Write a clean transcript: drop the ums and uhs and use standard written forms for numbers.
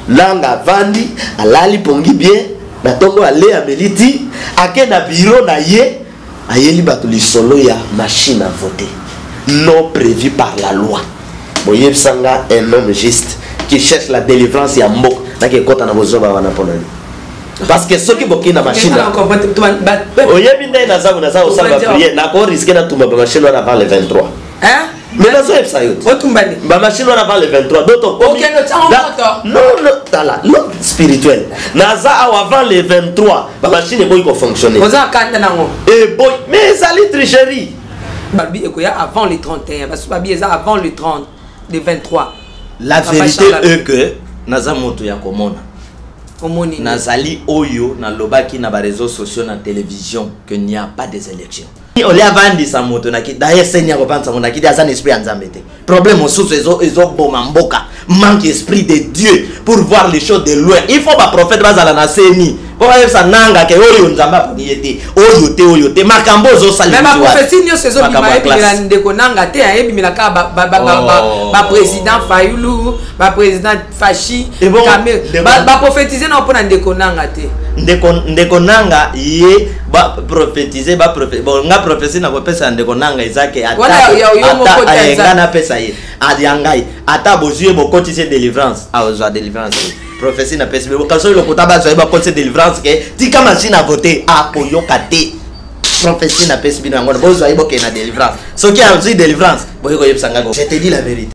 nanga vandi alali pongi bien na tongo ale ameliti ake na bureau na ye ayeli bato lisolo ya machine à voter non prévu par la loi. Boye sanga un homme juste qui cherche la délivrance ya mbok na ke kota na bozoba wana ponani. Parce que ceux qui boki na machine oyebi ndai na zabu na za osaba prier na ko risquer na tumba ba machine wana avant le 23. Hein? Mais la zone ça yote. Otumbani. Ba machine wana avant le 23. D'autres comme non tala non spirituel. Na za avant le 23 ba machine boy ko fonctionner. Oza kanda nango. Et boy mais ça li tricherie. Babi ekoya avant le 31 parce que babi eza avant le 30 le 23. La vérité est que naza moto ya komona. Nazali oyo na lobaki na ba réseaux sociaux na télévision que n'y a pas des élections. On les a vendu sa moto na ki d'ailleurs Seigneur repense mon ki des esprit en zambete. Problème au sous ezo bomamboka, manque esprit de Dieu pour voir les choses de loin. Il faut pas prophète bazala na seni. Pour voir ça nanga ke oyo nzamba pour yete. Oyo te makambo zo sali. Même la prophétie nyo sezo bima ebimela ndeko nanga te ebimela ka ba président Fayulu, ba président Fachi, ba prophétiser na pona ndeko nanga te. Ndeko nanga ye ba prophétiser ba bon nga prophétie na kopesa ndeko nanga izake ata ngana pesa ye adiangai ata bozuye bokotise délivrance aozwa délivrance prophétie na pesa bo kaso lokota ba zo ba kotise délivrance ke tika machine à voter akoyoka te prophétie na pesa bino ngona bozo ayiboke na délivrance soki a délivrance boyeko yebsanga je te dis la vérité.